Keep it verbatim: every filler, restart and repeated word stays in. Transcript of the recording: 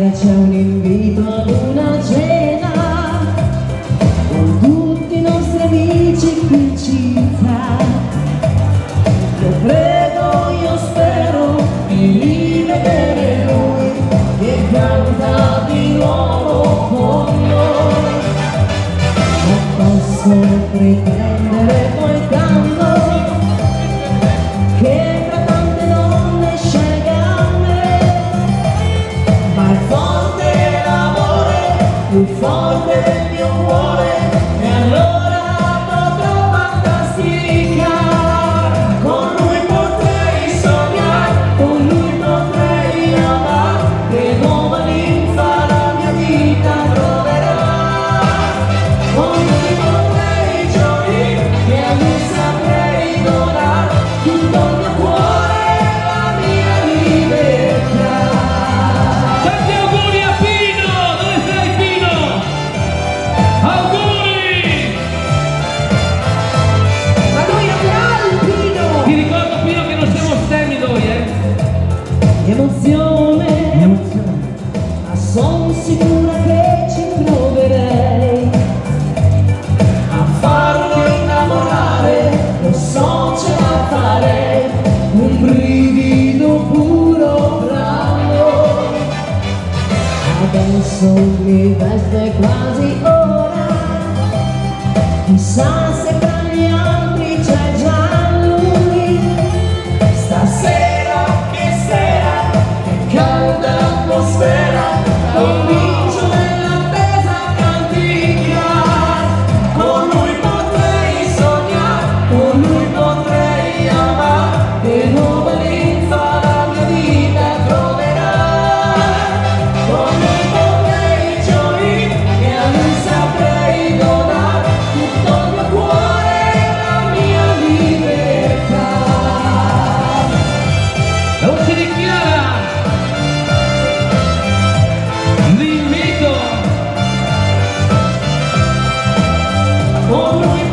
domani c'è un invito ad una cena con tutti i nostri amici qui in città. Io prego, io spero di rivedere lui che canta di nuovo con noi. Non posso pretendere poi tanto che tra tante donne scelga me, ma è forte l'amore, più forte del mio cuore, e allora potrò fantasticare. Con lui potrei sognare, con lui potrei amare, che nuova linfa la mia vita troverà. Con lui potrei gioire, che a lui saprei donare tutto il mio cuore e la mia libertà. Tanti auguri a Pino! Dove sei Pino? Auguri! Ma lui avrà il Pino! Ti ricordo Pino che non siamo stemmi noi, eh? Emozione, ma son sicura che ci proverei a farlo innamorare, lo so ce la farei, un brivido puro fra noi. Adesso mi veste quasi ora, chissà se tra gli altri c'è già lui. Stasera, che sera, che calda l'atmosfera, comincio nell'attesa a canticchiare. Con lui potrei sognare, con lui potrei amare, che nuova linfa la mia vita troverà. Con lui potrei gioire, che a lui saprei donare tutto il mio cuore e la mia libertà. La voce di Chiara! L'invito! Con lui